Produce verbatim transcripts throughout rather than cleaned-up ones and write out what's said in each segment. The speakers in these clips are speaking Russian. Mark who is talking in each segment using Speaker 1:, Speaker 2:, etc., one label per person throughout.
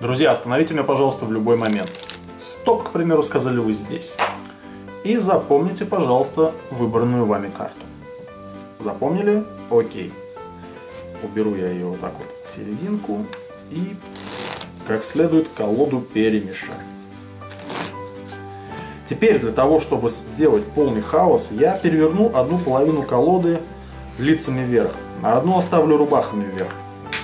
Speaker 1: Друзья, остановите меня, пожалуйста, в любой момент. Стоп, к примеру, сказали вы здесь. И запомните, пожалуйста, выбранную вами карту. Запомнили? Окей. Уберу я ее вот так вот в серединку и как следует колоду перемешаю. Теперь для того, чтобы сделать полный хаос, я переверну одну половину колоды лицами вверх, а одну оставлю рубахами вверх.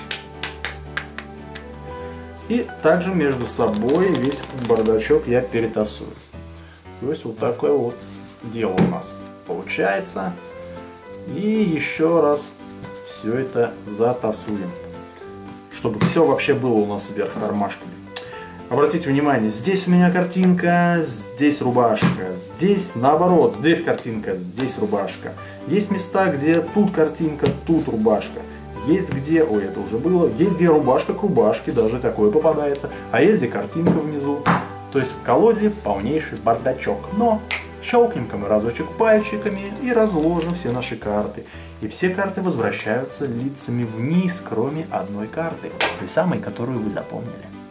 Speaker 1: И также между собой весь этот бардачок я перетасую. То есть вот такое вот дело у нас получается. И еще раз все это затасуем, чтобы все вообще было у нас вверх тормашками. Обратите внимание, здесь у меня картинка, здесь рубашка, здесь наоборот, здесь картинка, здесь рубашка. Есть места, где тут картинка, тут рубашка. Есть где, ой, это уже было, есть где рубашка к рубашке, даже такое попадается. А есть где картинка внизу. То есть в колоде полнейший бардачок. Но щелкнем-ка мы разочек пальчиками и разложим все наши карты. И все карты возвращаются лицами вниз, кроме одной карты. Той самой, которую вы запомнили.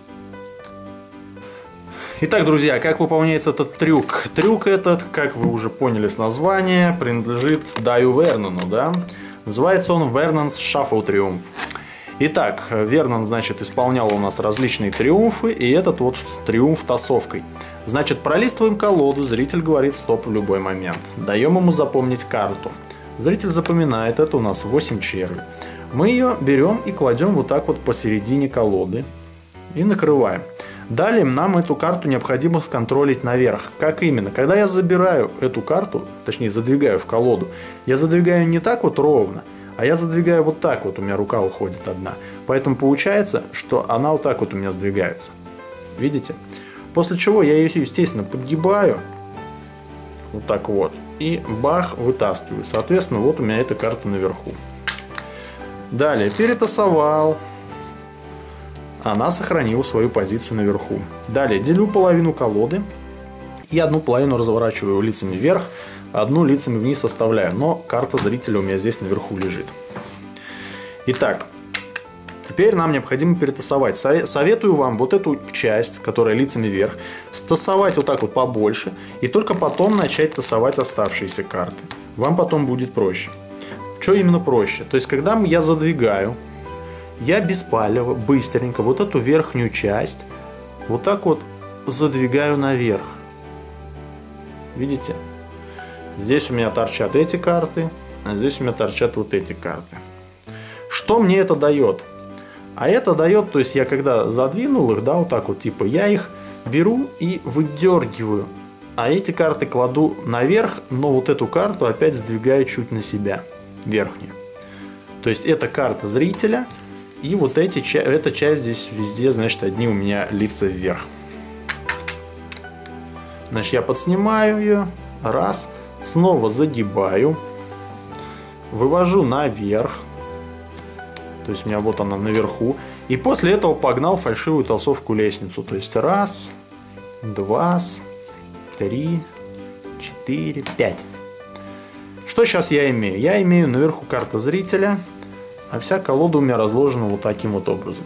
Speaker 1: Итак, друзья, как выполняется этот трюк? Трюк этот, как вы уже поняли с названия, принадлежит Даю Вернону, да? Называется он Вернон's Shuffle Triumph. Итак, Вернон, значит, исполнял у нас различные триумфы, и этот вот триумф тасовкой. Значит, пролистываем колоду, зритель говорит стоп в любой момент. Даем ему запомнить карту. Зритель запоминает, это у нас восемь червей. Мы ее берем и кладем вот так вот посередине колоды и накрываем. Далее нам эту карту необходимо сконтролить наверх. Как именно? Когда я забираю эту карту, точнее задвигаю в колоду, я задвигаю не так вот ровно, а я задвигаю вот так вот, у меня рука уходит одна. Поэтому получается, что она вот так вот у меня сдвигается. Видите? После чего я ее, естественно, подгибаю. Вот так вот. И бах, вытаскиваю. Соответственно, вот у меня эта карта наверху. Далее, перетасовал. Она сохранила свою позицию наверху. Далее, делю половину колоды. И одну половину разворачиваю лицами вверх, одну лицами вниз оставляю. Но карта зрителя у меня здесь наверху лежит. Итак, теперь нам необходимо перетасовать. Советую вам вот эту часть, которая лицами вверх, стасовать вот так вот побольше. И только потом начать тасовать оставшиеся карты. Вам потом будет проще. Что именно проще? То есть, когда я задвигаю, я беспалево, быстренько вот эту верхнюю часть вот так вот задвигаю наверх. Видите? Здесь у меня торчат эти карты, а здесь у меня торчат вот эти карты. Что мне это дает? А это дает, то есть я когда задвинул их, да, вот так вот, типа, я их беру и выдергиваю. А эти карты кладу наверх, но вот эту карту опять сдвигаю чуть на себя, верхнюю. То есть это карта зрителя. И вот эти, эта часть здесь везде, значит, одни у меня лица вверх. Значит, я подснимаю ее. Раз. Снова загибаю. Вывожу наверх. То есть у меня вот она наверху. И после этого погнал фальшивую тасовку лестницу. То есть раз, два, три, четыре, пять. Что сейчас я имею? Я имею наверху карта зрителя. А вся колода у меня разложена вот таким вот образом.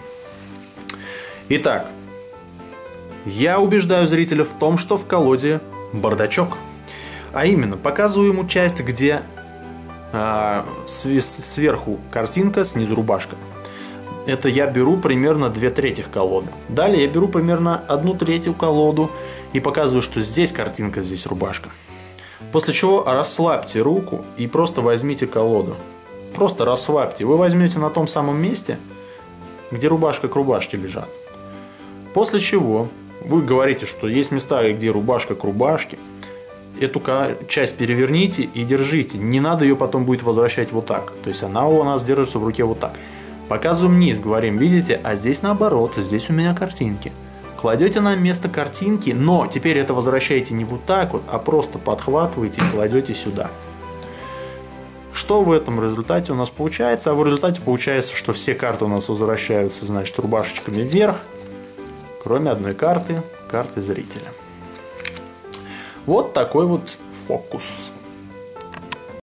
Speaker 1: Итак, я убеждаю зрителя в том, что в колоде бардачок. А именно, показываю ему часть, где э, сверху картинка, снизу рубашка. Это я беру примерно две трети колоды. Далее я беру примерно одну третью колоду и показываю, что здесь картинка, здесь рубашка. После чего расслабьте руку и просто возьмите колоду. Просто расслабьте. Вы возьмете на том самом месте, где рубашка к рубашке лежат. После чего вы говорите, что есть места, где рубашка к рубашке. Эту часть переверните и держите. Не надо ее потом будет возвращать вот так. То есть она у нас держится в руке вот так. Показываем вниз, говорим, видите, а здесь наоборот, здесь у меня картинки. Кладете на место картинки, но теперь это возвращаете не вот так вот, а просто подхватываете и кладете сюда. Что в этом результате у нас получается? А в результате получается, что все карты у нас возвращаются, значит, рубашечками вверх, кроме одной карты, карты зрителя. Вот такой вот фокус.